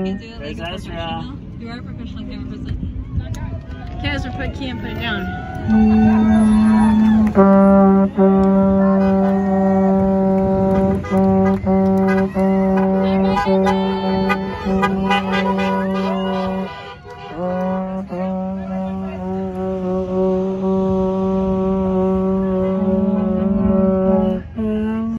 can do it like a professional. You are a professional camera person. Kaz, can't put it down. Hey,